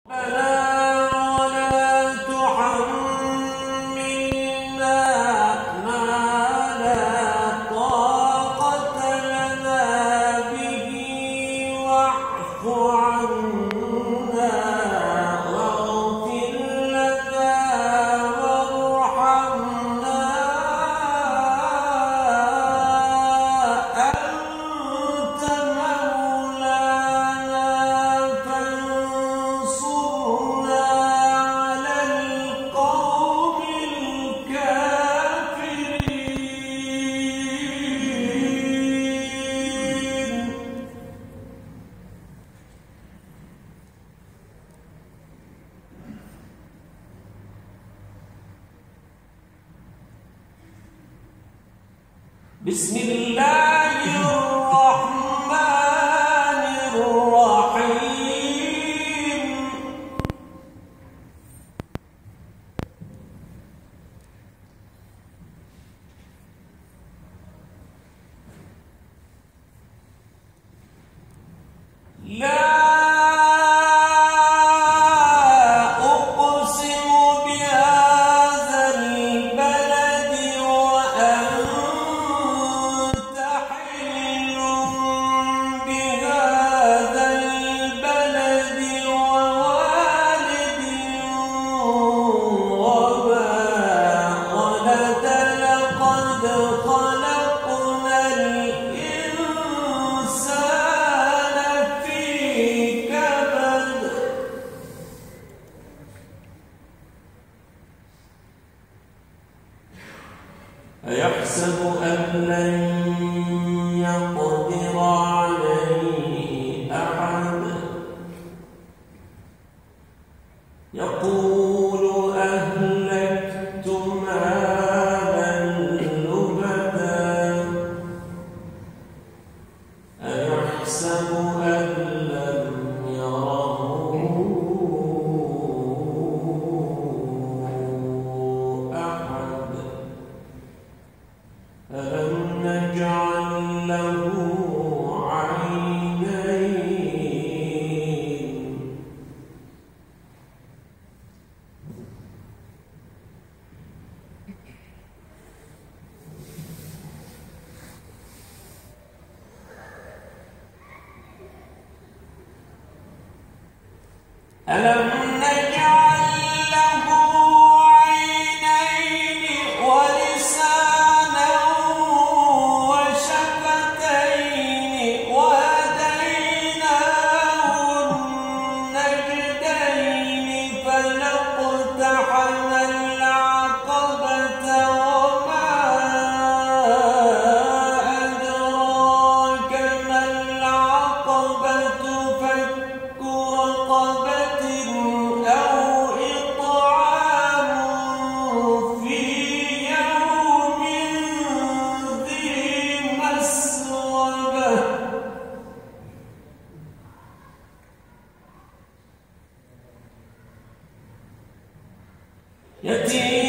بسم الله الرحمن الرحيم لا أيحسب أن لن يقدر عليه أحد يقول أهلكت مالا لبدا أيحسب أن لم يره أحد ألم نجعل له عينين ألم نجعل له عينين ولسانا وشفتين وهديناه النجدين فلاقتحم العقبة وما أدراك ما العقبة فك رقبة أو إطعام في يوم ذي مسغبة يتيما